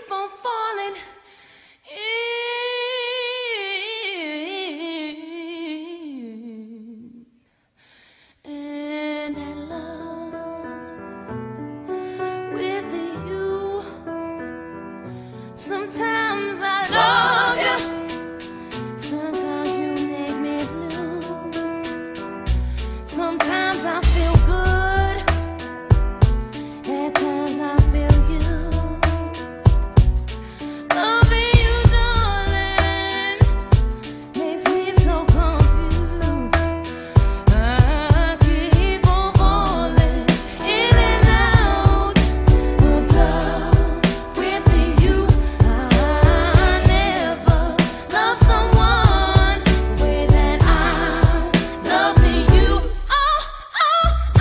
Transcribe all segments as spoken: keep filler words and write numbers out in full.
keep on falling in. And I love with you. Sometimes I love you, sometimes you make me blue. Sometimes I feel good, at times I feel used. Loving you, darling, makes me so confused. I keep on falling in and out of love with you. I never loved someone the way that I'm loving you. Oh, oh, I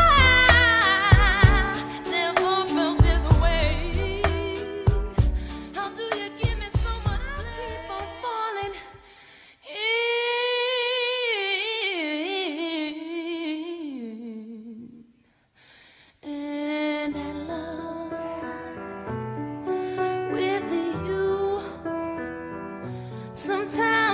never felt this way. How do you give me so much? I keep on falling in. And I love with you. Sometimes